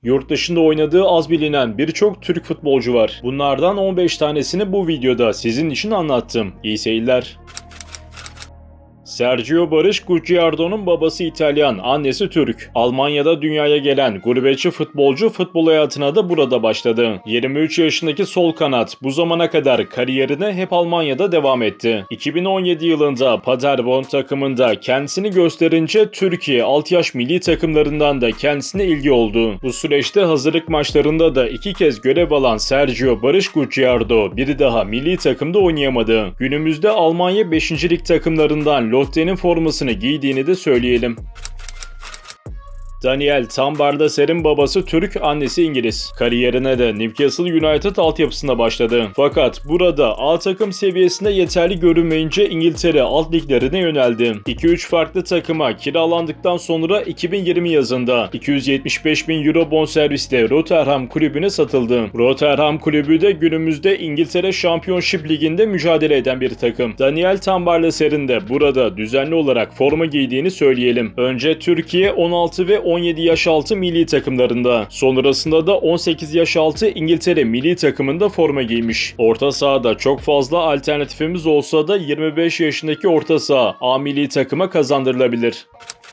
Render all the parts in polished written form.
Yurt dışında oynadığı az bilinen birçok Türk futbolcu var. Bunlardan 15 tanesini bu videoda sizin için anlattım. İyi seyirler. Sergio Barış Gucciardo'nun babası İtalyan, annesi Türk. Almanya'da dünyaya gelen gurbetçi futbolcu futbol hayatına da burada başladı. 23 yaşındaki sol kanat bu zamana kadar kariyerine hep Almanya'da devam etti. 2017 yılında Paderborn takımında kendisini gösterince Türkiye alt yaş milli takımlarından da kendisine ilgi oldu. Bu süreçte hazırlık maçlarında da 2 kez görev alan Sergio Barış Gucciardo bir daha milli takımda oynayamadı. Günümüzde Almanya 5. lig takımlarından Lotte'nin formasını giydiğini de söyleyelim. Daniel Tambarlaser'in babası Türk, annesi İngiliz. Kariyerine de Newcastle United altyapısında başladı. Fakat burada A takım seviyesinde yeterli görünmeyince İngiltere alt liglerine yöneldi. 2-3 farklı takıma kiralandıktan sonra 2020 yazında 275 bin euro bonservisle Rotherham kulübüne satıldı. Rotherham kulübü de günümüzde İngiltere Championship Ligi'nde mücadele eden bir takım. Daniel Tambarlaser'in de burada düzenli olarak forma giydiğini söyleyelim. Önce Türkiye 16 ve 17 yaş altı milli takımlarında, sonrasında da 18 yaş altı İngiltere milli takımında forma giymiş. Orta sahada çok fazla alternatifimiz olsa da 25 yaşındaki orta saha A milli takıma kazandırılabilir.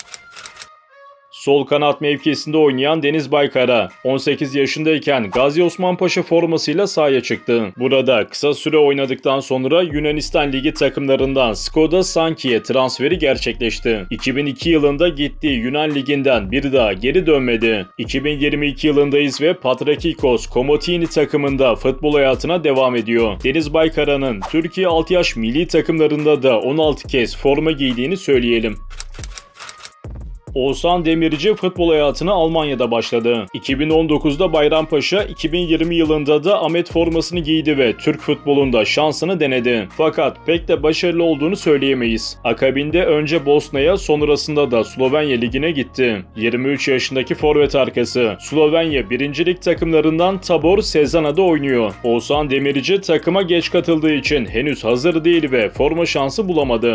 Sol kanat mevkisinde oynayan Deniz Baykara, 18 yaşındayken Gazi Osman Paşa formasıyla sahaya çıktı. Burada kısa süre oynadıktan sonra Yunanistan Ligi takımlarından Skoda Sanki'ye transferi gerçekleşti. 2002 yılında gittiği Yunan Ligi'nden bir daha geri dönmedi. 2022 yılındayız ve Patrakikos Komotini takımında futbol hayatına devam ediyor. Deniz Baykara'nın Türkiye alt yaş milli takımlarında da 16 kez forma giydiğini söyleyelim. Oğuzhan Demirci futbol hayatına Almanya'da başladı. 2019'da Bayrampaşa, 2020 yılında da Ahmet formasını giydi ve Türk futbolunda şansını denedi. Fakat pek de başarılı olduğunu söyleyemeyiz. Akabinde önce Bosna'ya, sonrasında da Slovenya Ligi'ne gitti. 23 yaşındaki forvet arkası Slovenya 1. Lig takımlarından Tabor Sezana'da oynuyor. Oğuzhan Demirci takıma geç katıldığı için henüz hazır değil ve forma şansı bulamadı.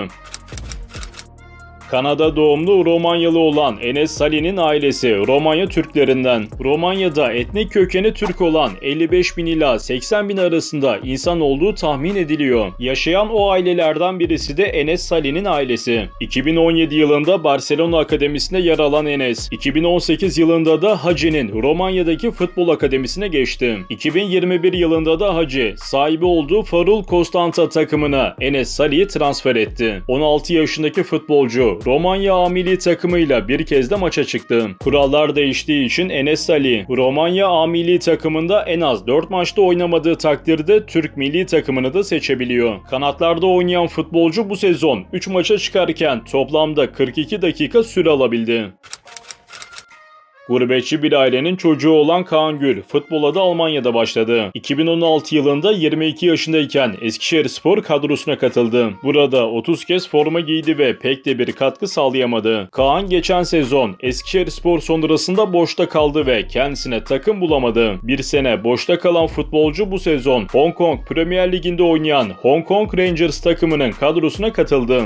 Kanada doğumlu Romanyalı olan Enes Salih'in ailesi Romanya Türklerinden. Romanya'da etnik kökeni Türk olan 55 bin ila 80 bin arasında insan olduğu tahmin ediliyor. Yaşayan o ailelerden birisi de Enes Salih'in ailesi. 2017 yılında Barcelona Akademisi'nde yer alan Enes, 2018 yılında da Hacı'nin Romanya'daki futbol akademisine geçti. 2021 yılında da Hacı, sahibi olduğu Farul Constanta takımına Enes Salih'i transfer etti. 16 yaşındaki futbolcu Romanya A milli takımıyla bir kez de maça çıktı. Kurallar değiştiği için Enes Salih, Romanya A milli takımında en az 4 maçta oynamadığı takdirde Türk milli takımını da seçebiliyor. Kanatlarda oynayan futbolcu bu sezon 3 maça çıkarken toplamda 42 dakika süre alabildi. Gurbetçi bir ailenin çocuğu olan Kaan Gül, futbola da Almanya'da başladı. 2016 yılında 22 yaşındayken Eskişehirspor kadrosuna katıldı. Burada 30 kez forma giydi ve pek de bir katkı sağlayamadı. Kaan geçen sezon Eskişehirspor sonrasında boşta kaldı ve kendisine takım bulamadı. Bir sene boşta kalan futbolcu bu sezon Hong Kong Premier Ligi'nde oynayan Hong Kong Rangers takımının kadrosuna katıldı.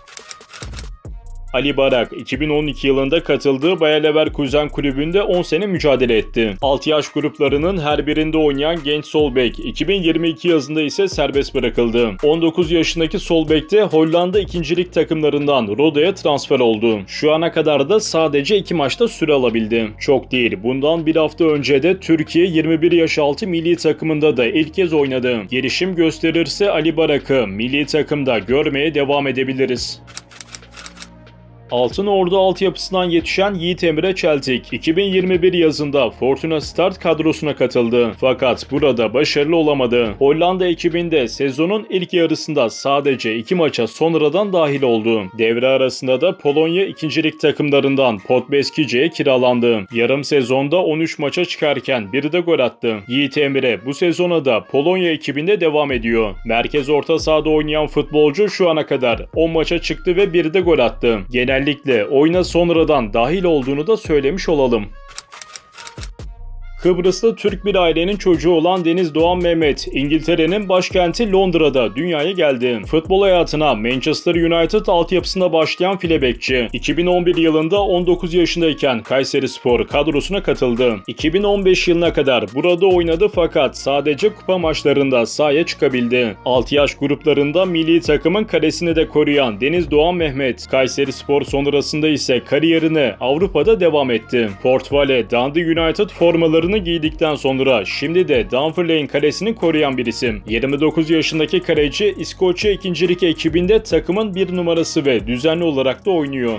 Ali Barak, 2012 yılında katıldığı Bayer Leverkusen kulübünde 10 sene mücadele etti. 6 yaş gruplarının her birinde oynayan genç sol bek, 2022 yazında ise serbest bırakıldı. 19 yaşındaki sol bekte Hollanda 2. Lig takımlarından Roda'ya transfer oldu. Şu ana kadar da sadece 2 maçta süre alabildi. Çok değil, bundan bir hafta önce de Türkiye 21 yaş altı milli takımında da ilk kez oynadı. Gelişim gösterirse Ali Barak'ı milli takımda görmeye devam edebiliriz. Altınordu altyapısından yetişen Yiğit Emre Çeltik, 2021 yazında Fortuna Start kadrosuna katıldı. Fakat burada başarılı olamadı. Hollanda ekibinde sezonun ilk yarısında sadece 2 maça sonradan dahil oldu. Devre arasında da Polonya 2. Lig takımlarından Podbeskice'ye kiralandı. Yarım sezonda 13 maça çıkarken bir de gol attı. Yiğit Emre bu sezona da Polonya ekibinde devam ediyor. Merkez orta sahada oynayan futbolcu şu ana kadar 10 maça çıktı ve bir de gol attı. Genellikle oyuna sonradan dahil olduğunu da söylemiş olalım. Kıbrıs'ta Türk bir ailenin çocuğu olan Deniz Doğan Mehmet, İngiltere'nin başkenti Londra'da dünyaya geldi. Futbol hayatına Manchester United altyapısında başlayan file bekçi, 2011 yılında 19 yaşındayken Kayserispor kadrosuna katıldı. 2015 yılına kadar burada oynadı fakat sadece kupa maçlarında sahaya çıkabildi. 6 yaş gruplarında milli takımın kalesini de koruyan Deniz Doğan Mehmet, Kayserispor sonrasında ise kariyerine Avrupa'da devam etti. Port Vale, Dundee United formalarını giydikten sonra şimdi de Dunfermline kalesini koruyan bir isim. 29 yaşındaki kaleci İskoçya 2. Lig ekibinde takımın bir numarası ve düzenli olarak da oynuyor.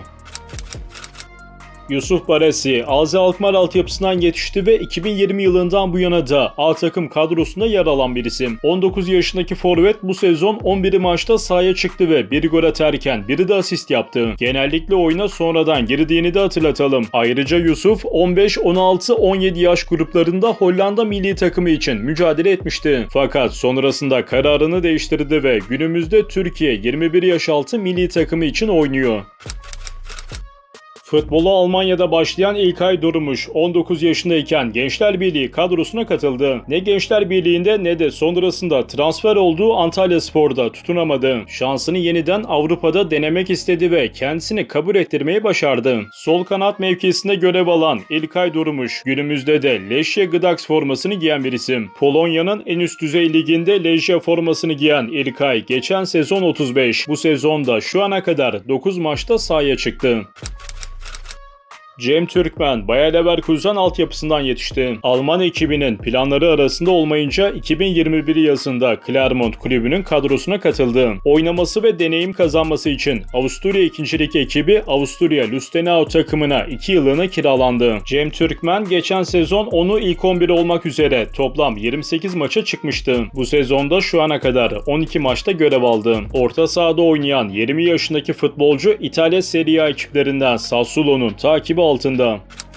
Yusuf Baresi, Azi Alkmaar altyapısından yetişti ve 2020 yılından bu yana da A takım kadrosunda yer alan bir isim. 19 yaşındaki forvet bu sezon 11 maçta sahaya çıktı ve bir gol atarken biri de asist yaptı. Genellikle oyuna sonradan girdiğini de hatırlatalım. Ayrıca Yusuf 15, 16, 17 yaş gruplarında Hollanda milli takımı için mücadele etmişti. Fakat sonrasında kararını değiştirdi ve günümüzde Türkiye 21 yaş altı milli takımı için oynuyor. Futbola Almanya'da başlayan İlkay Durmuş 19 yaşındayken Gençler Birliği kadrosuna katıldı. Ne Gençler Birliği'nde ne de sonrasında transfer olduğu Antalyaspor'da tutunamadı. Şansını yeniden Avrupa'da denemek istedi ve kendisini kabul ettirmeyi başardı. Sol kanat mevkisinde görev alan İlkay Durmuş günümüzde de Lechia Gdańsk formasını giyen bir isim. Polonya'nın en üst düzey liginde Lechia formasını giyen İlkay geçen sezon 35, bu sezonda şu ana kadar 9 maçta sahaya çıktı. Cem Türkmen, Bayer Leverkusen altyapısından yetişti. Alman ekibinin planları arasında olmayınca 2021 yazında Clermont kulübünün kadrosuna katıldı. Oynaması ve deneyim kazanması için Avusturya 2. Lig ekibi Avusturya Lustenau takımına 2 yıllığına kiralandı. Cem Türkmen geçen sezon onu ilk 11 olmak üzere toplam 28 maça çıkmıştı. Bu sezonda şu ana kadar 12 maçta görev aldı. Orta sahada oynayan 20 yaşındaki futbolcu İtalya Serie A ekiplerinden Sassuolo'nun takibi altında.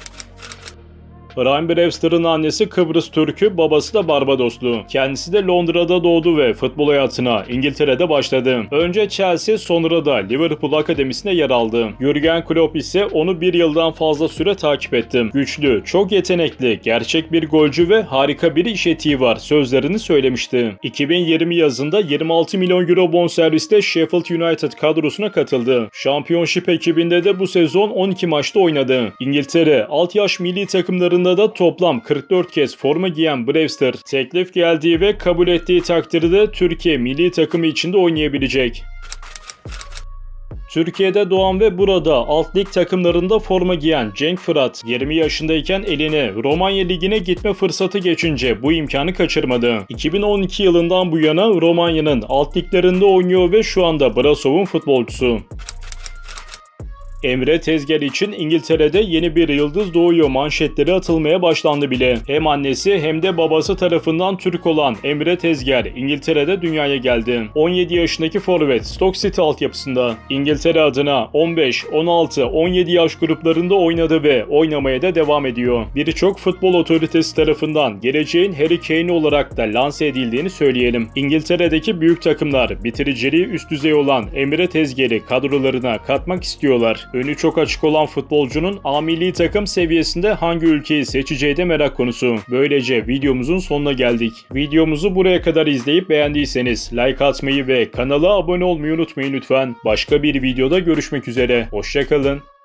Ryan Brewster'ın annesi Kıbrıs Türk'ü, babası da Barbadoslu. Kendisi de Londra'da doğdu ve futbol hayatına İngiltere'de başladı. Önce Chelsea, sonra da Liverpool akademisine yer aldı. Jürgen Klopp ise onu bir yıldan fazla süre takip etti. Güçlü, çok yetenekli, gerçek bir golcü ve harika bir iş etiği var sözlerini söylemişti. 2020 yazında 26 milyon euro bonservisle Sheffield United kadrosuna katıldı. Championship ekibinde de bu sezon 12 maçta oynadı. İngiltere alt yaş milli takımlarında da toplam 44 kez forma giyen Brewster, teklif geldiği ve kabul ettiği takdirde Türkiye milli takımı içinde oynayabilecek. Türkiye'de doğan ve burada alt lig takımlarında forma giyen Cenk Fırat, 20 yaşındayken eline Romanya Ligi'ne gitme fırsatı geçince bu imkanı kaçırmadı. 2012 yılından bu yana Romanya'nın alt liglerinde oynuyor ve şu anda Brassov'un futbolcusu. Emre Tezger için İngiltere'de yeni bir yıldız doğuyor manşetleri atılmaya başlandı bile. Hem annesi hem de babası tarafından Türk olan Emre Tezger İngiltere'de dünyaya geldi. 17 yaşındaki forvet Stoke City altyapısında İngiltere adına 15, 16, 17 yaş gruplarında oynadı ve oynamaya da devam ediyor. Birçok futbol otoritesi tarafından geleceğin Harry Kane olarak da lanse edildiğini söyleyelim. İngiltere'deki büyük takımlar bitiriciliği üst düzey olan Emre Tezger'i kadrolarına katmak istiyorlar. Önü çok açık olan futbolcunun A milli takım seviyesinde hangi ülkeyi seçeceği de merak konusu. Böylece videomuzun sonuna geldik. Videomuzu buraya kadar izleyip beğendiyseniz like atmayı ve kanala abone olmayı unutmayın lütfen. Başka bir videoda görüşmek üzere. Hoşça kalın.